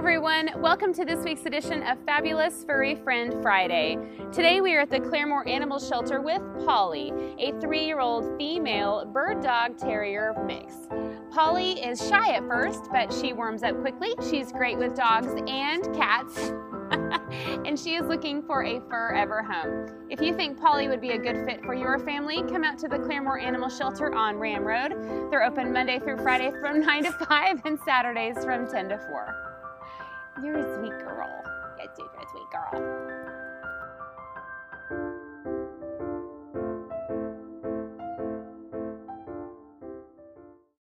everyone, welcome to this week's edition of Fabulous Furry Friend Friday. Today we are at the Claremore Animal Shelter with Polly, a 3-year-old female bird dog terrier mix. Polly is shy at first, but she warms up quickly. She's great with dogs and cats, and she is looking for a forever home. If you think Polly would be a good fit for your family, come out to the Claremore Animal Shelter on Ram Road. They're open Monday through Friday from 9 to 5 and Saturdays from 10 to 4. You're a sweet girl. Yes, you're a sweet girl.